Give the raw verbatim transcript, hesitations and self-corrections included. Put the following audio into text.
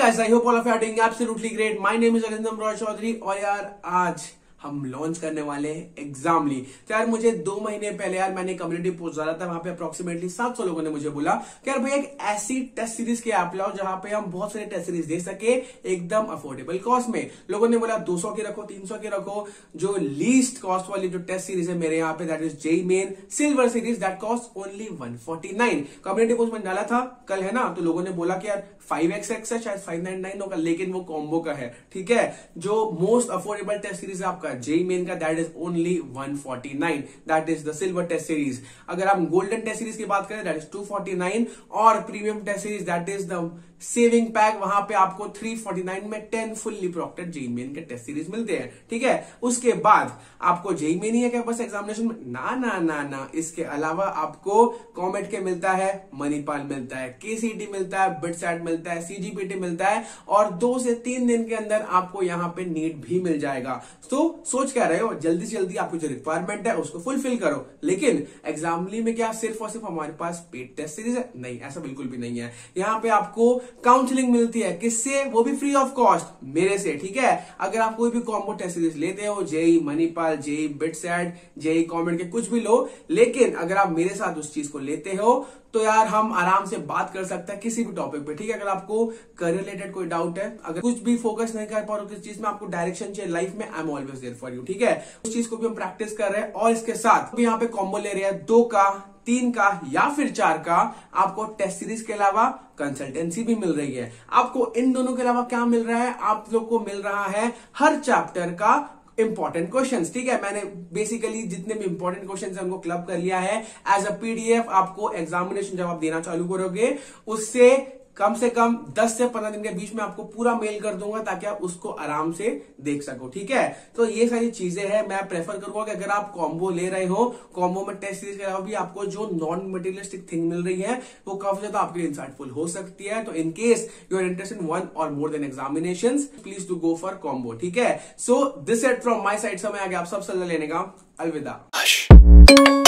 guys, I hope all of you are doing absolutely great. My name is Arindam Roychoudhury और यार आज हम launch करने वाले हैं एग्जामली। तो यार मुझे दो महीने पहले यार मैंने कम्युनिटी पोस्ट डाला था, वहां पे अप्रोक्सीमेटली सात सौ लोगों ने मुझे बोला कि यार भाई एक ऐसी टेस्ट सीरीज के ऐप लाओ जहां पे हम बहुत सारे टेस्ट सीरीज दे सके एकदम अफोर्डेबल कॉस्ट में। लोगों ने बोला दो सौ की रखो, तीन सौ की रखो। जो लीस्ट कॉस्ट वाली जो टेस्ट सीरीज है मेरे यहाँ पे that is JEE main silver series that cost only one forty nine. Community post में डाला था कल, है ना, तो लोगों ने बोला कि यार फाइव एक्स एक्स है, शायद फाइव नाइन नाइन होगा, लेकिन वो कॉम्बो का है। ठीक है, जो मोस्ट अफोर्डेबल टेस्ट सीरीज है आपका जेईई मेन का that is only one forty nine, that is the silver test series. अगर हम गोल्डन टेस्ट सीरीज की बात करें that is two forty nine और premium test series that is the saving pack, वहां पे आपको थ्री फोर्टी नाइन में ten fully proctored JEE main के टेस्ट सीरीज मिलते हैं। ठीक है, उसके बाद आपको जेईई मेन ही है क्या बस एग्जामिनेशन में? ना ना ना ना, इसके अलावा आपको कॉमेड के मिलता है, मणिपाल मिलता है, केसीईटी मिलता है, बिटसैट मिलता है, सीजीपीटी मिलता है और दो से तीन दिन के अंदर आपको यहाँ पे नीट भी मिल जाएगा। तो सोच क्या रहे हो, जल्दी से जल्दी आपकी जो रिक्वायरमेंट है उसको फुलफिल करो। लेकिन एग्जामली में क्या सिर्फ और सिर्फ हमारे पास पेड टेस्ट सीरीज है? नहीं, ऐसा बिल्कुल भी नहीं है। यहाँ पे आपको काउंसलिंग मिलती है, किससे? वो भी फ्री ऑफ कॉस्ट, मेरे से। ठीक है, अगर आप कोई भी कॉम्बो टेस्ट सीरीज लेते हो, JEE, Manipal, JEE, BITSAT, JEE, COMEDK के कुछ भी लो, लेकिन अगर आप मेरे साथ उस चीज को लेते हो तो यार हम आराम से बात कर सकते हैं किसी भी टॉपिक पे। ठीक है, अगर आपको करियर रिलेटेड कोई डाउट है, अगर कुछ भी फोकस नहीं कर पा रहे हो किस चीज में, आपको डायरेक्शन चाहिए लाइफ में, I am always there for you. ठीक है, उस चीज को भी हम प्रैक्टिस कर रहे हैं और इसके साथ यहाँ पे कॉम्बो ले रहे हैं दो का, तीन का या फिर चार का। आपको टेस्ट सीरीज के अलावा कंसल्टेंसी भी मिल रही है। आपको इन दोनों के अलावा क्या मिल रहा है? आप लोग को मिल रहा है हर चैप्टर का इंपॉर्टेंट क्वेश्चंस। ठीक है, मैंने बेसिकली जितने भी इंपॉर्टेंट क्वेश्चंस हैं उनको क्लब कर लिया है एज अ पीडीएफ। आपको एग्जामिनेशन जब आप देना चालू करोगे उससे कम से कम दस से पंद्रह दिन के बीच में आपको पूरा मेल कर दूंगा ताकि आप उसको आराम से देख सको। ठीक है, तो ये सारी चीजें हैं। मैं प्रेफर करूंगा कि अगर आप कॉम्बो ले रहे हो, कॉम्बो में टेस्ट सीरीज के अलावा भी आपको जो नॉन मटेरियलिस्टिक थिंग मिल रही है वो काफी ज्यादा आपके लिए इंसाइटफुल हो सकती है। तो in case you are interested in one or more than examinations, please do go for combo. ठीक है, so this it from my side. समय आ गया आप सब सलाह लेने का। अलविदा।